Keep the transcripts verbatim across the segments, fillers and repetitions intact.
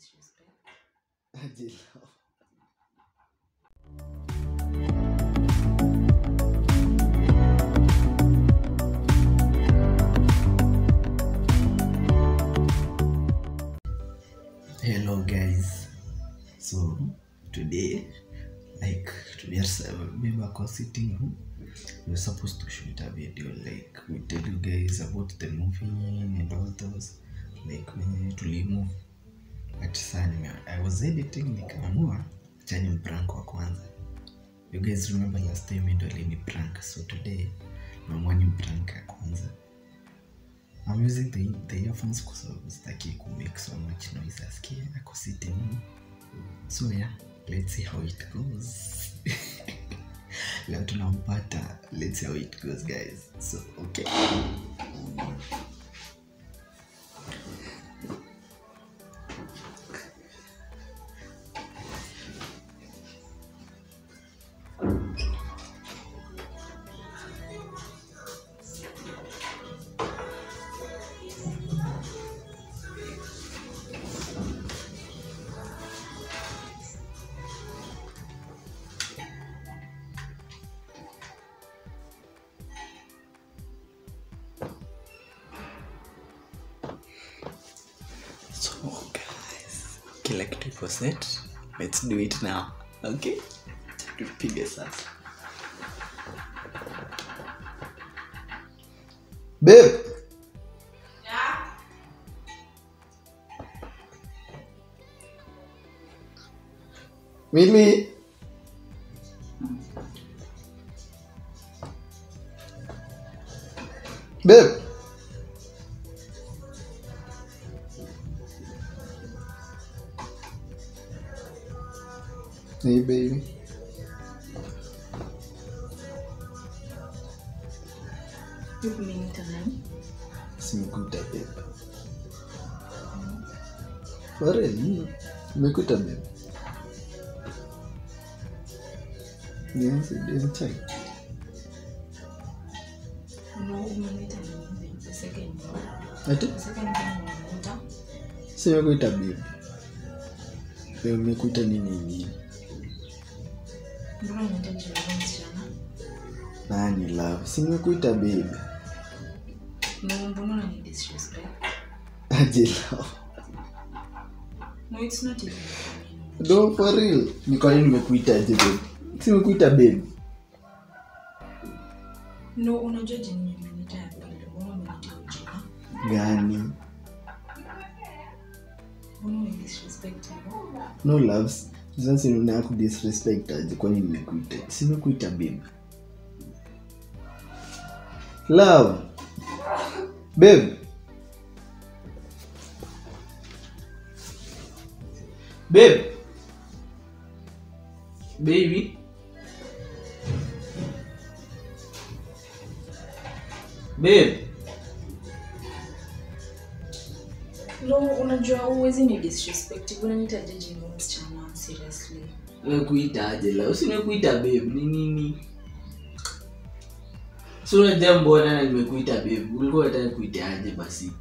disrespect. Ajilo. Hello guys, so today, like today we were sitting room, we were supposed to shoot a video, like we tell you guys about the movie and all those, like when to move at Sunny. I was editing nikaamua chani mprank wa kwanza. You guys remember last time ndo alini prank, so today naamua ni prank ya kwanza. I'm using the, the earphones because I was like to make so much noise as I could sit in. So yeah, let's see how it goes. Let's see how it goes, guys. So okay. So guys, kila kitu iko set. Let's do it now. Okay? Tupige sasa. Babe. Yeah. Mimi. Babe. Hey baby. You mean time? Simekuta babe. Wale ni nimekuta babe. Yes, it's time. No, umeita nini? The second one. Ati? The second one umeita? Simekuta babe. Wewe umekuita nini nini? Mbona unaita jirani msichana? Nani love? Simekuita babe. No, mbona unani disrespect? Ajilo. No, it's not even. No, for real. Ni kwa nini nimekuita aje babe? Simekuita babe. No, unajua jini nimeita ya pili. Mbona umeita ujina? Gani? Mbona unani disrespect hivyo? No loves. Sasa nina ku disrespect aje kwa nini nimekuita? Simekuita babe. Love. Babe. Babe. Baby. Babe. No, unajua uwezi ni disrespect. Unaniita jini msichana, seriously. Wewe kuita aje la? Usinikuita babe. Ni nini? Sio jambo na nimekuita babe. Ulikuwa unataka kuita aje basi?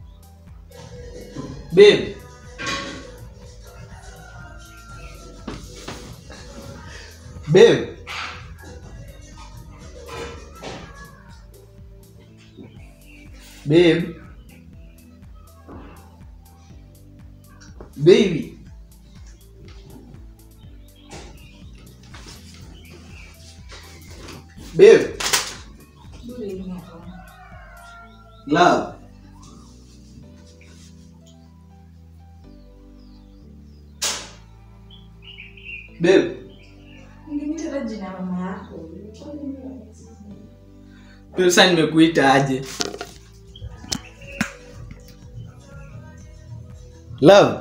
Babe. Babe. Babe. Baby. Babe. Love. Babe. Ungenita jina mama yako. Pesa nimekuita aje? Love.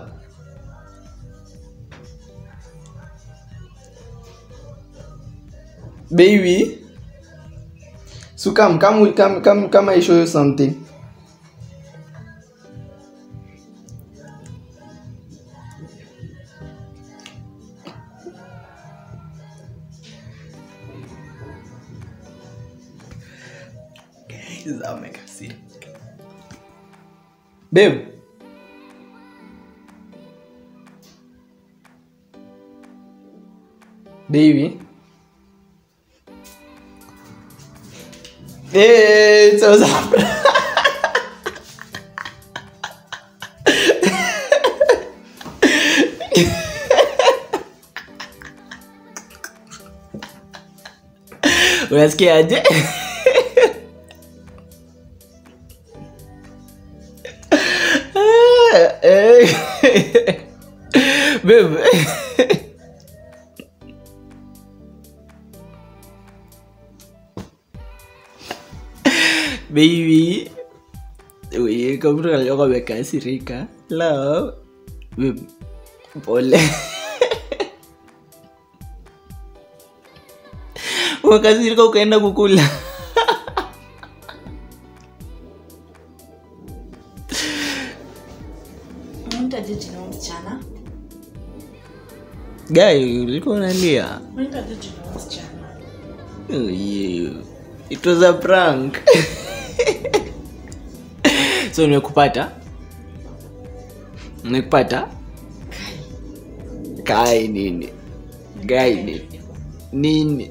Baby. So come, come, come, come, come, I show you something. Guys, I'll make a scene. Babe. Baby. Hey, so what's up? Unasikia aje? Baby. Baby. Uye, kama tunalio kwa mekasirika. Love. Baby. Pole. Wakasirika ukaenda kukula. Unitaje jina msichana? Guy, ulikuwa unalia. Unitaje jina msichana? Oh yeah. It was a prank. So nimekupata? Nimekupata? Kai nini? Guy nini? Nini?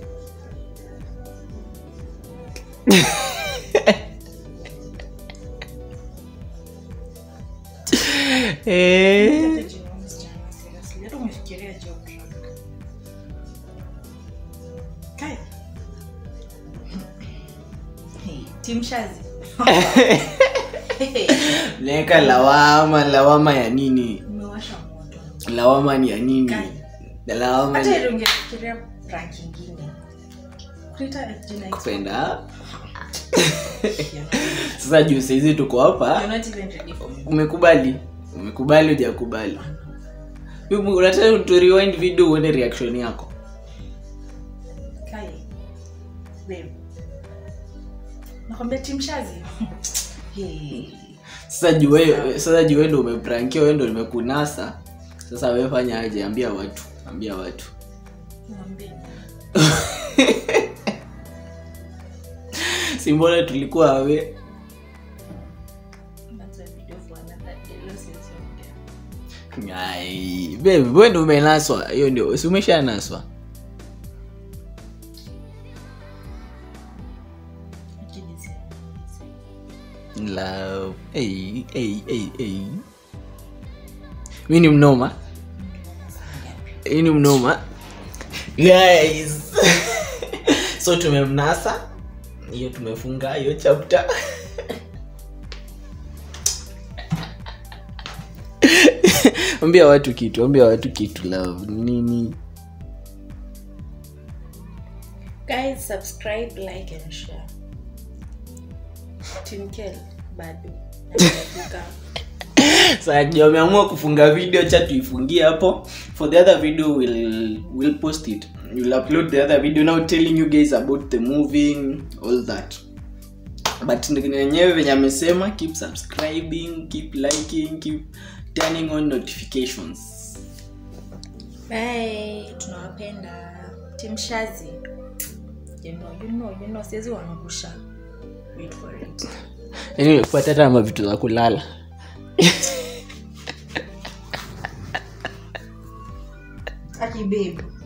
Eh. Timshazi. Neka lawama, lawama ya nini? Umewasha moto. Lawama ni ya nini? Lawama. Hata ile ungefikiria prank nyingine. Kuleta jina kupenda. Sasa juu saizi tuko hapa. You're not even ready for me. Umekubali? Umekubali hujakubali? Wewe unataka tu rewind video uone reaction yako. Kai. Babe. Nakwambia Timshazi. Hey. Sasa juu wewe, sasa juu wewe ndio umeprankia, wewe ndio nimekunasa. Sasa wewe fanya aje? Ambia watu, ambia watu. Mwambie. Simbona tulikuwa wewe. Ngai, baby, wewe ndio umenaswa. Hiyo ndio, si umeshanaswa. Love. Hey, hey, hey, hey. Mimi ni mnoma. Mimi ni mnoma. Guys. So tumemnasa. Hiyo tumefunga hiyo chapter. Ambia watu kitu, ambia watu kitu love. Nini? Guys, subscribe, like and share. Timkel bado. Sasa ndio umeamua kufunga video, cha tuifungie hapo. For the other video we'll we'll post it. We'll upload the other video now telling you guys about the moving, all that. But nenyewe venye amesema, keep subscribing, keep liking, keep turning on notifications. Bye, tunawapenda. Timshazi. You know, you know, you know, siwezi waangusha. Wait for it. Anyway, fuata tama vitu za kulala. Aki babe.